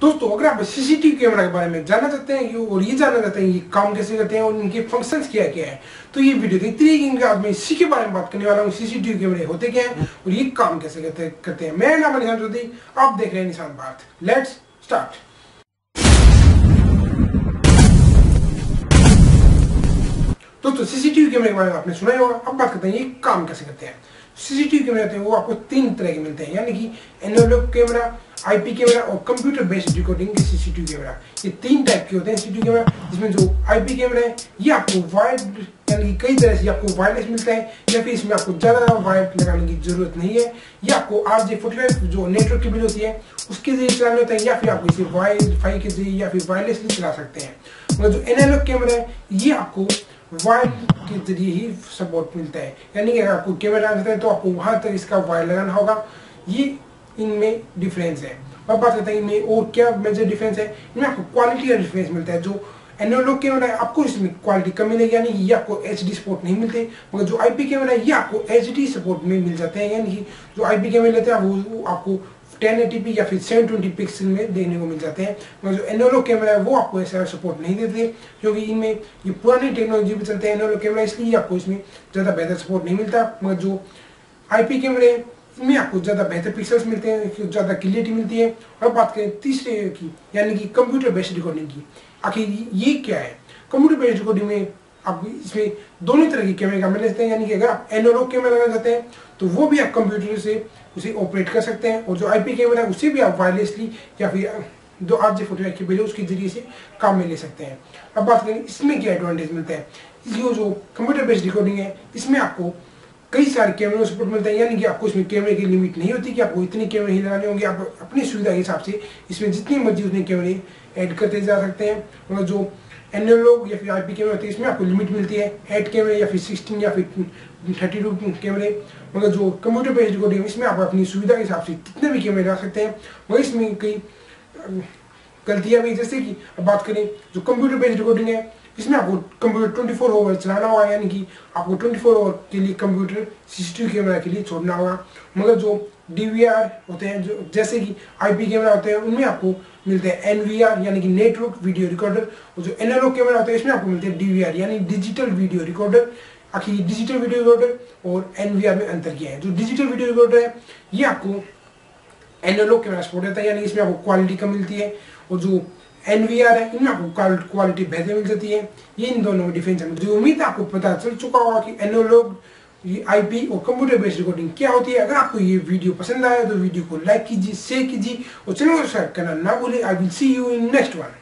दोस्तों अगर आप सीसीटीवी कैमरा के बारे में जानना चाहते हैं और ये जानना चाहते हैं ये काम कैसे करते हैं और इनके फंक्शंस क्या क्या है तो ये वीडियो देखते रहिए। आज मैं इसी के बारे में बात करने वाला हूँ, सीसीटीवी कैमरे होते क्या हैं और ये काम कैसे करते हैं। मेरा नाम है निशान चौधरी, आप देख रहे हैं निशान भारत। Let's start. दोस्तों सीसीटीवी कैमरे के बारे में आपने सुना ही होगा, अब बात करते हैं ये काम कैसे करते हैं। सीसीटीवी कैमरे होते हैं वो आपको तीन तरह के मिलते हैं, यानी कि एनालॉग कैमरा, आईपी कैमरा और कंप्यूटर बेस्ड रिकॉर्डिंग के सीसीटीवी कैमरा। ये तीन टाइप के होते हैं सीसीटीवी कैमरा, जिसमें जो आईपी कैमरा है ये आपको वायर्ड यानी कि कई तरह से आपको वायरलेस मिलता है, या फिर इसमें आपको ज्यादा वायर लगाने की जरूरत नहीं है। ये आपको RJ45 जो नेटवर्क की बिल होती है उसके जरिए चलाना होता है, या फिर आप इसे वाईफाई के जरिए या फिर वायरलेसली चला सकते हैं। मगर जो एनालॉग कैमरा है ये आपको वायर के जरिए ही सपोर्ट मिलता है, यानी कि अगर आपको कैमरा लगाना है तो आपको वहां तक इसका वायर लगाना होगा। ये इनमें डिफरेंस है। अब बात करते हैं इनमें और क्या मेजर डिफरेंस है। इनमें आपको क्वालिटी का डिफरेंस मिलता है। जो एनालॉग कैमरा है आपको इसमें क्वालिटी कम मिलेगी, यानी ये आपको HD सपोर्ट नहीं मिलते, मगर जो IP कैमरा है ये आपको HD सपोर्ट में मिल जाते हैं। यानी कि जो IP कैमरा लेते हैं वो आपको 1080p या फिर 720 पिक्सल में देखने को मिल जाते हैं, मगर जो एनालॉग कैमरा है वो आपको ऐसा सपोर्ट नहीं देते, क्योंकि इनमें ये पुरानी टेक्नोलॉजी पे चलते हैं एनालॉग कैमरा, इसलिए आपको इसमें ज़्यादा बेहतर सपोर्ट नहीं मिलता। मगर जो IP कैमरे इनमें आपको ज़्यादा बेहतर पिक्सल्स मिलते हैं, ज़्यादा क्लियरिटी मिलती है। और बात करें तीसरे की, यानी कि कंप्यूटर बेस्ड रिकॉर्डिंग की, आखिर ये क्या है। कंप्यूटर बेस्ड रिकॉर्डिंग में आप इसमें दोनों तरह के कैमरे का मिल सकते हैं, यानी कि अगर आप एनालॉग कैमरा लगाना चाहते हैं तो वो भी आप कंप्यूटर से उसे ऑपरेट कर सकते हैं, और जो IP कैमरा है उसे भी आप वायरलेसली या फिर जो RJ45 की बिल है उसके जरिए से काम में ले सकते हैं। अब बात करें इसमें क्या एडवांटेज मिलता है। इसलिए जो कंप्यूटर बेस्ड रिकॉर्डिंग है इसमें आपको कई सारे कैमरे सपोर्ट मिलता है, यानी कि आपको इसमें कैमरे की लिमिट नहीं होती कि आपको इतने कैमरे ही लगाने होंगे। आप अपनी सुविधा के हिसाब से इसमें जितनी मर्जी उतने कैमरे ऐड करते जा सकते हैं। और जो एनालॉग या फिर IP कैमरे होते हैं इसमें आपको लिमिट मिलती है 8 कैमरे या फिर 16 या फिर 32 कैमरे। मगर जो कंप्यूटर बेस्ड रिकॉर्डिंग इसमें आप अपनी सुविधा के हिसाब से कितने भी कैमरे लगा सकते हैं। मगर इसमें कई गलतियां भी, जैसे कि अब बात करें जो कंप्यूटर बेस्ड रिकॉर्डिंग है इसमें आपको कंप्यूटर 24 आवर चलाना होगा, यानी कि आपको 24 आवर के लिए कंप्यूटर सीसीटीवी कैमरा के लिए छोड़ना होगा। मगर जो DVR होते हैं, जो जैसे कि IP कैमरा होते हैं उनमें आपको मिलते हैं NVR यानी कि नेटवर्क वीडियो रिकॉर्डर, और जो एनालॉग कैमरा होते हैं इसमें आपको मिलते हैं DVR यानी डिजिटल वीडियो रिकॉर्डर। आखिर डिजिटल वीडियो रिकॉर्डर और NVR में अंतर क्या है। जो डिजिटल वीडियो रिकॉर्डर है ये आपको एनालॉग कैमरा सपोर्ट देता है, यानी इसमें आपको क्वालिटी कम मिलती है, और जो NVR है इनमें आपको क्वालिटी बेहतर मिल जाती है। ये इन दोनों में डिफरेंस है। मुझे उम्मीद है आपको पता चल चुका होगा कि एनालॉग, IP और कंप्यूटर बेस्ड रिकॉर्डिंग क्या होती है। अगर आपको ये वीडियो पसंद आया तो वीडियो को लाइक कीजिए, शेयर कीजिए और चैनल को सब्सक्राइब करना ना भूलिए। I will see you in next one.